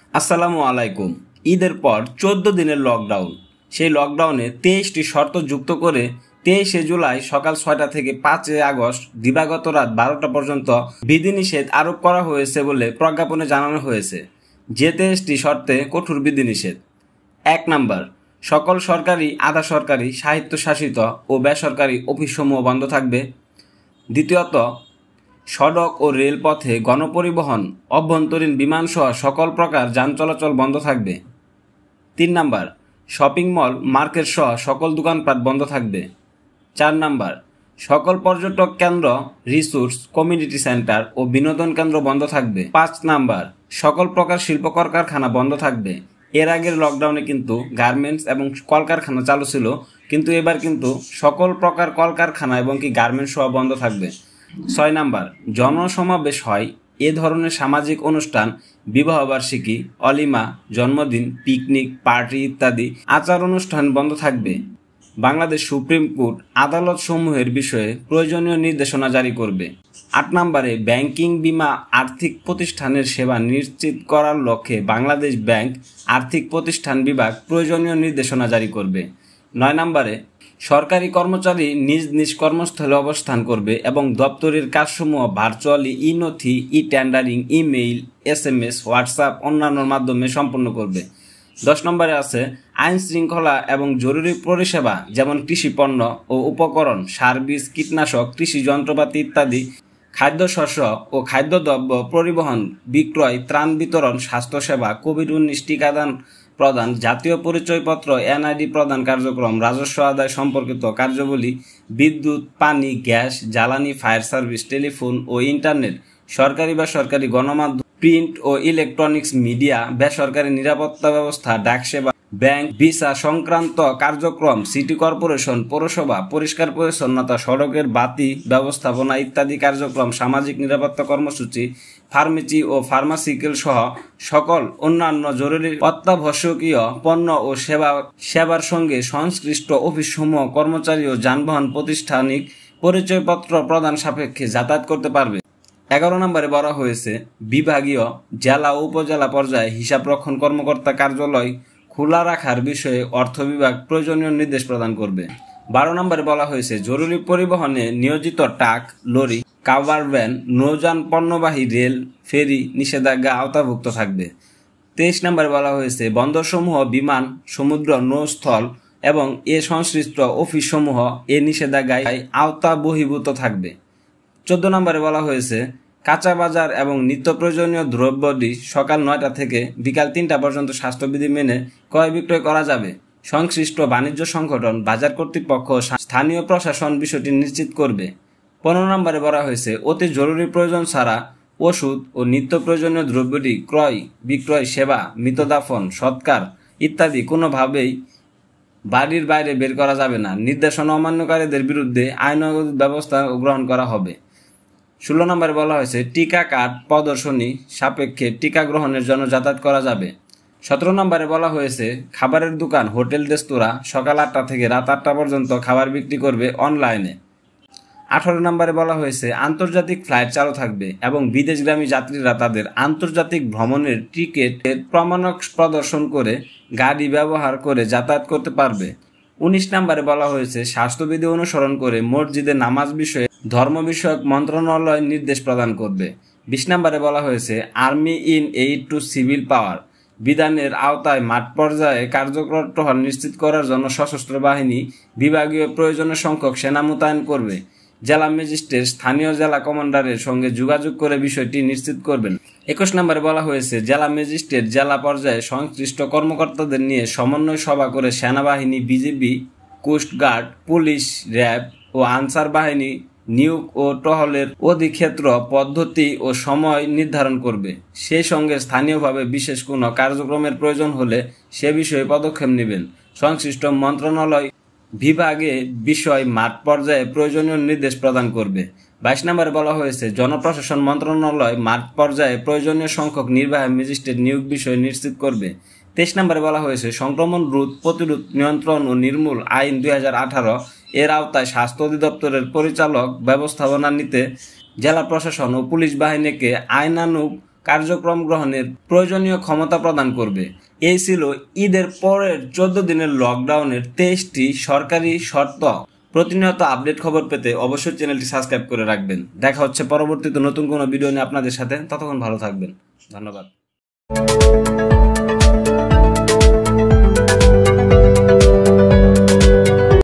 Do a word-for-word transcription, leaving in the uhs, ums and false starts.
আসসালামু আলাইকুম। ঈদের পর চোদ্দ দিনের লকডাউন। সেই লকডাউনে তেইশটি শর্ত যুক্ত করে তেইশে জুলাই সকাল ছয়টা থেকে পাঁচই আগস্ট দিবাগত রাত বারোটা পর্যন্ত বিধিনিষেধ আরোপ করা হয়েছে বলে প্রজ্ঞাপনে জানানো হয়েছে। যে তেইশটি শর্তে কঠোর বিধিনিষেধ: এক নাম্বার, সকল সরকারি, আধা সরকারি, স্বায়ত্তশাসিত ও বেসরকারি অফিসসমূহ বন্ধ থাকবে। দ্বিতীয়ত, সড়ক ও রেলপথে গণপরিবহন, অভ্যন্তরীণ বিমানসহ সকল প্রকার যান চলাচল বন্ধ থাকবে। তিন নাম্বার, শপিং মল, মার্কেট সহ সকল দোকানপাট বন্ধ থাকবে। চার নাম্বার, সকল পর্যটক কেন্দ্র, রিসোর্স, কমিউনিটি সেন্টার ও বিনোদন কেন্দ্র বন্ধ থাকবে। পাঁচ নাম্বার, সকল প্রকার শিল্প কলকারখানা বন্ধ থাকবে। এর আগের লকডাউনে কিন্তু গার্মেন্টস এবং কলকারখানা চালু ছিল, কিন্তু এবার কিন্তু সকল প্রকার কলকারখানা এবং কি গার্মেন্টস সহ বন্ধ থাকবে। ছয় নাম্বার, জনসমাবেশ হয় এ ধরনের সামাজিক অনুষ্ঠান, বিবাহবার্ষিকী, অলিমা, জন্মদিন, পিকনিক, পার্টি ইত্যাদি আচার অনুষ্ঠান বন্ধ থাকবে। বাংলাদেশ সুপ্রিম কোর্ট আদালত সমূহের বিষয়ে প্রয়োজনীয় নির্দেশনা জারি করবে। আট নম্বরে, ব্যাংকিং, বিমা, আর্থিক প্রতিষ্ঠানের সেবা নিশ্চিত করার লক্ষ্যে বাংলাদেশ ব্যাংক আর্থিক প্রতিষ্ঠান বিভাগ প্রয়োজনীয় নির্দেশনা জারি করবে। নয় নম্বরে, সরকারি কর্মচারী নিজ নিজ কর্মস্থলে অবস্থান করবে এবং দপ্তরের কাজসমূহ ভার্চুয়ালি, ই নথি, e tendering, email, S M S, WhatsApp অন্যান্য মাধ্যমে সম্পন্ন করবে। দশ নম্বরে আছে, আইন শৃঙ্খলা এবং জরুরি পরিষেবা যেমন কৃষি পণ্য ও উপকরণ, সার, বীজ, কীটনাশক, কৃষি যন্ত্রপাতি ইত্যাদি, খাদ্যশস্য ও খাদ্যদ্রব্য পরিবহন, বিক্রয়, ত্রাণ বিতরণ, স্বাস্থ্যসেবা, কোভিড উনিশ টিকাদান প্রদান, জাতীয় পরিচয়পত্র, এন আই ডি প্রদান কার্যক্রম, রাজস্ব আদায় সম্পর্কিত কার্যাবলী, বিদ্যুৎ, পানি, গ্যাস, জ্বালানি, ফায়ার সার্ভিস, টেলিফোন ও ইন্টারনেট, সরকারি বেসরকারি গণমাধ্যম, প্রিন্ট ও ইলেকট্রনিক্স মিডিয়া, বেসরকারি নিরাপত্তা ব্যবস্থা, ডাকসেবা, ব্যাংক, ভিসা সংক্রান্ত কার্যক্রম, সিটি কর্পোরেশন, পৌরসভা, পরিষ্কার পরিচ্ছন্নতা, সড়কের বাতি ব্যবস্থাপনা ইত্যাদি কার্যক্রম, সামাজিক নিরাপত্তা কর্মসূচি, ফার্মেসি ও ফার্মাসিউটিক্যাল সহ সকল অন্যান্য জরুরি অত্যাবশ্যকীয় পণ্য ও সেবা সেবার সঙ্গে সংশ্লিষ্ট অফিসসমূহ কর্মচারী ও যানবাহন প্রাতিষ্ঠানিক পরিচয়পত্র প্রদান সাপেক্ষে যাতায়াত করতে পারবে। এগারো নম্বরে বলা হয়েছে, বিভাগীয়, জেলা ও উপজেলা পর্যায়ে হিসাবরক্ষণ কর্মকর্তা কার্যালয় খোলা রাখার বিষয়ে অর্থ বিভাগ প্রয়োজনীয় নির্দেশ প্রদান করবে। বারো নম্বরে বলা হয়েছে, জরুরি পরিবহনে নিয়োজিত ট্রাক, লরি, কাভার ভ্যান, নৌযান, পণ্যবাহী রেল, ফেরি নিষেধাজ্ঞা আওতাভুক্ত থাকবে। তেইশ নম্বরে বলা হয়েছে, বন্দরসমূহ, বিমান, সমুদ্র, নৌস্থল এবং এ সংশ্লিষ্ট অফিসসমূহ এ নিষেধাজ্ঞায় আওতা বহির্ভূত থাকবে। চোদ্দ নম্বরে বলা হয়েছে, কাঁচা বাজার এবং নিত্য প্রয়োজনীয় দ্রব্যাদি সকাল নয়টা থেকে বিকাল তিনটা পর্যন্ত স্বাস্থ্যবিধি মেনে ক্রয় বিক্রয় করা যাবে। সংশ্লিষ্ট বাণিজ্য সংগঠন, বাজার কর্তৃপক্ষ, স্থানীয় প্রশাসন বিষয়টি নিশ্চিত করবে। পনেরো নম্বরে বলা হয়েছে, অতি জরুরি প্রয়োজন ছাড়া ওষুধ ও নিত্য প্রয়োজনীয় দ্রব্যটি ক্রয় বিক্রয়, সেবা, মৃতদাফন, সৎকার ইত্যাদি কোনোভাবেই বাড়ির বাইরে বের করা যাবে না। নির্দেশনা অমান্যকারীদের বিরুদ্ধে আইনানুগ ব্যবস্থা গ্রহণ করা হবে। ষোলো নম্বরে বলা হয়েছে, টিকা কার্ড প্রদর্শনী সাপেক্ষে টিকা গ্রহণের জন্য যাতায়াত করা যাবে। সতেরো নম্বরে বলা হয়েছে, খাবারের দোকান, হোটেল, রেস্তোরাঁ সকাল আটটা থেকে রাত আটটা পর্যন্ত খাবার বিক্রি করবে অনলাইনে। আঠারো নম্বরে বলা হয়েছে, আন্তর্জাতিক ফ্লাইট চালু থাকবে এবং বিদেশগামী যাত্রীরা তাদের আন্তর্জাতিক ভ্রমণের টিকিটের প্রমাণক প্রদর্শন করে গাড়ি ব্যবহার করে যাতায়াত করতে পারবে। উনিশ নম্বরে বলা হয়েছে, স্বাস্থ্যবিধি অনুসরণ করে মসজিদে নামাজ বিষয়ে ধর্ম বিষয়ক মন্ত্রণালয় নির্দেশ প্রদান করবে। বিশ নম্বরে বলা হয়েছে, army in aid to civil power বিধানের আওতায় মাঠ পর্যায়ে কার্যকর নিশ্চিত করার জন্য সশস্ত্র বাহিনী বিভাগীয় প্রয়োজনের সংখ্যক সেনা মোতায়েন করবে। জেলা ম্যাজিস্ট্রেট স্থানীয় জেলা কমান্ডারের সঙ্গে যোগাযোগ করে বিষয়টি নিশ্চিত করবেন। একুশ নম্বরে বলা হয়েছে, জেলা ম্যাজিস্ট্রেট জেলা পর্যায়ে সংশ্লিষ্ট কর্মকর্তাদের নিয়ে সমন্বয় সভা করে সেনাবাহিনী, বিজিবি, কোস্টগার্ড, পুলিশ, র্যাব ও আনসার বাহিনী নিয়োগ ও টহলের অধিক্ষেত্র, পদ্ধতি ও সময় নির্ধারণ করবে। সেই সঙ্গে স্থানীয়ভাবে বিশেষ কোনো কার্যক্রমের প্রয়োজন হলে সে বিষয়ে পদক্ষেপ নেবেন। সংশ্লিষ্ট মন্ত্রণালয় বিভাগে বিষয় মাঠ পর্যায়ে প্রয়োজনীয় নির্দেশ প্রদান করবে। বাইশ নম্বরে বলা হয়েছে, জনপ্রশাসন মন্ত্রণালয় মাঠ পর্যায়ে প্রয়োজনীয় সংখ্যক নির্বাহী ম্যাজিস্ট্রেট নিয়োগ বিষয় নিশ্চিত করবে। তেইশ নম্বরে বলা হয়েছে, সংক্রমণ রোধ, প্রতিরোধ, নিয়ন্ত্রণ ও নির্মূল আইন দুই হাজার আঠারো এর আওতায় স্বাস্থ্য অধিদপ্তরের পরিচালক ব্যবস্থাপনা নিতে জেলা প্রশাসন ও পুলিশ বাহিনীকে আইনানুগ কার্যক্রম গ্রহণের প্রয়োজনীয় ক্ষমতা প্রদান করবে। এই ছিল ঈদের পরের চোদ্দ দিনের লকডাউনের তেইশটি সরকারি শর্ত। প্রতিনিয়ত আপডেট খবর পেতে অবশ্যই চ্যানেলটি সাবস্ক্রাইব করে রাখবেন। দেখা হচ্ছে পরবর্তীতে নতুন কোনো ভিডিও নিয়ে আপনাদের সাথে। ততক্ষণ ভালো থাকবেন। ধন্যবাদ।